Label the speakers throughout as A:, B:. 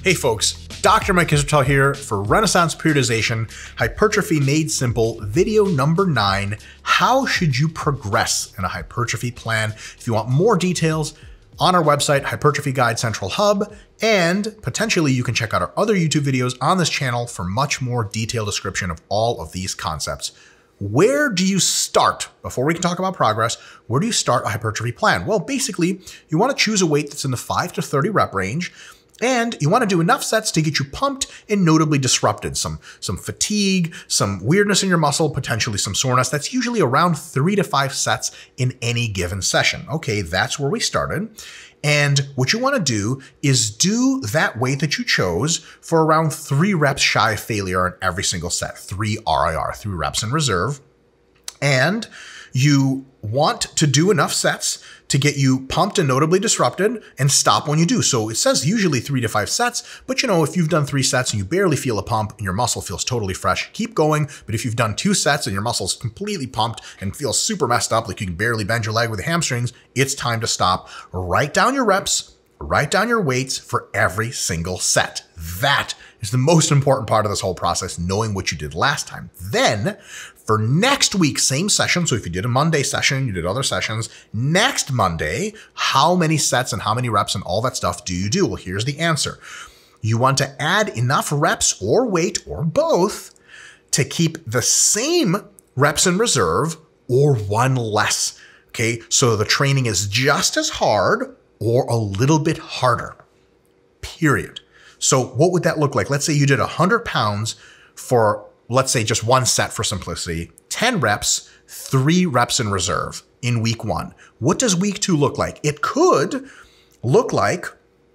A: Hey folks, Dr. Mike Israetel here for Renaissance Periodization, Hypertrophy Made Simple, video number 9, How Should You Progress in a Hypertrophy Plan? If you want more details, on our website, Hypertrophy Guide Central Hub, and potentially you can check out our other YouTube videos on this channel for much more detailed description of all of these concepts. Where do you start? Before we can talk about progress, where do you start a hypertrophy plan? Well, basically, you want to choose a weight that's in the 5 to 30 rep range, and you want to do enough sets to get you pumped and notably disrupted. Some fatigue, some weirdness in your muscle, potentially some soreness. That's usually around 3 to 5 sets in any given session. Okay, that's where we started. And what you want to do is do that weight that you chose for around 3 reps shy of failure in every single set. 3 RIR, 3 reps in reserve. And you want to do enough sets to get you pumped and notably disrupted and stop when you do. So it says usually 3 to 5 sets, but you know, if you've done 3 sets and you barely feel a pump and your muscle feels totally fresh, keep going. But if you've done 2 sets and your muscle's completely pumped and feels super messed up, like you can barely bend your leg with the hamstrings, it's time to stop. Write down your reps, write down your weights for every single set. That is the most important part of this whole process, knowing what you did last time. Then for next week, same session. So if you did a Monday session, you did other sessions, next Monday, how many sets and how many reps and all that stuff do you do? Well, here's the answer. You want to add enough reps or weight or both to keep the same reps in reserve or 1 less. Okay, so the training is just as hard or a little bit harder, period. So what would that look like? Let's say you did 100 pounds for, let's say just 1 set for simplicity, 10 reps, 3 reps in reserve in week 1. What does week 2 look like? It could look like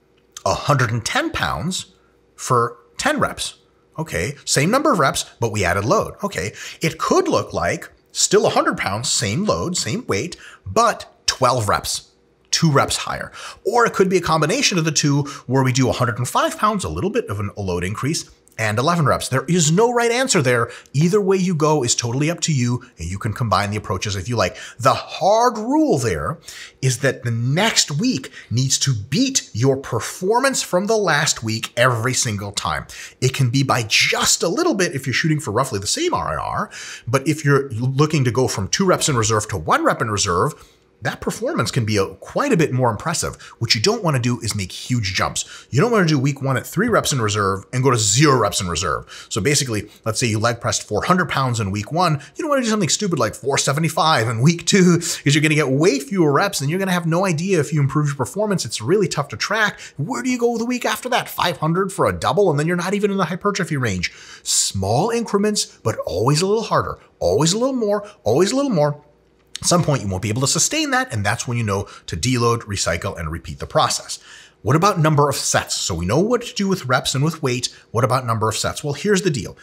A: 110 pounds for 10 reps. Okay, same number of reps, but we added load. Okay, it could look like still 100 pounds, same load, same weight, but 12 reps. 2 reps higher. Or it could be a combination of the two where we do 105 pounds, a little bit of a load increase, and 11 reps. There is no right answer there. Either way you go is totally up to you, and you can combine the approaches if you like. The hard rule there is that the next week needs to beat your performance from the last week every single time. It can be by just a little bit if you're shooting for roughly the same RIR, but if you're looking to go from 2 reps in reserve to 1 rep in reserve, that performance can be quite a bit more impressive. What you don't want to do is make huge jumps. You don't want to do week 1 at 3 reps in reserve and go to 0 reps in reserve. So basically, let's say you leg pressed 400 pounds in week 1. You don't want to do something stupid like 475 in week 2 because you're going to get way fewer reps and you're going to have no idea if you improve your performance. It's really tough to track. Where do you go the week after that? 500 for a double, and then you're not even in the hypertrophy range. Small increments, but always a little harder, always a little more, always a little more. At some point, you won't be able to sustain that, and that's when you know to deload, recycle, and repeat the process. What about number of sets? So we know what to do with reps and with weight. What about number of sets? Well, here's the deal.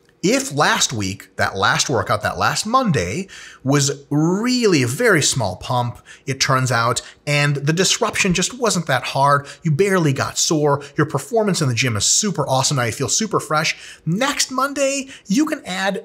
A: If last week, that last workout, that last Monday, was really a very small pump, it turns out, and the disruption just wasn't that hard, you barely got sore, your performance in the gym is super awesome, now you feel super fresh, next Monday, you can add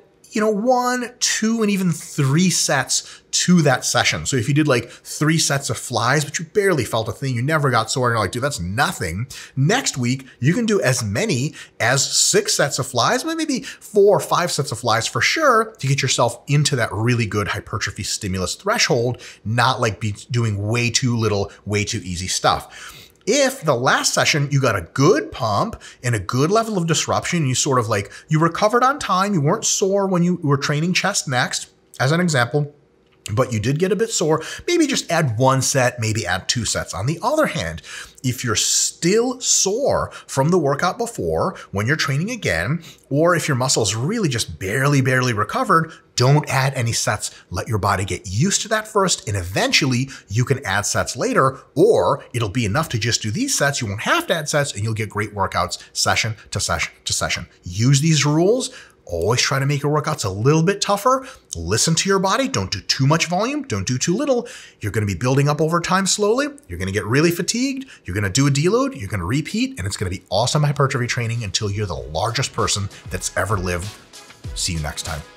A: 1, 2, and even 3 sets to that session. So if you did like 3 sets of flies, but you barely felt a thing, you never got sore, and you're like, dude, that's nothing. Next week, you can do as many as 6 sets of flies, but maybe 4 or 5 sets of flies for sure to get yourself into that really good hypertrophy stimulus threshold, not like be doing way too little, way too easy stuff. If the last session, you got a good pump and a good level of disruption, you sort of like, you recovered on time, you weren't sore when you were training chest next, as an example, but you did get a bit sore, maybe just add 1 set, maybe add 2 sets. On the other hand, if you're still sore from the workout before, when you're training again, or if your muscles really just barely recovered, don't add any sets. Let your body get used to that first, and eventually you can add sets later, or it'll be enough to just do these sets. You won't have to add sets, and you'll get great workouts session to session to session. Use these rules. Always try to make your workouts a little bit tougher. Listen to your body. Don't do too much volume. Don't do too little. You're going to be building up over time slowly. You're going to get really fatigued. You're going to do a deload. You're going to repeat, and it's going to be awesome hypertrophy training until you're the largest person that's ever lived. See you next time.